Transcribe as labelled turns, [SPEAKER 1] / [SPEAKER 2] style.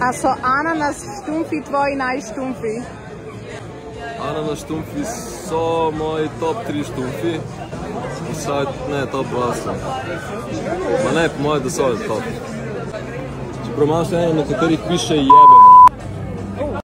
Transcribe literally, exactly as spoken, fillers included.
[SPEAKER 1] A so ananas štumfi tvoji najštumfi?
[SPEAKER 2] Ananas štumfi so moji top tri štumfi. Vsaj, ne, top dva so. Ma ne, po moje, da so top. Čeprav imam še eno, na katerih piše jebeno.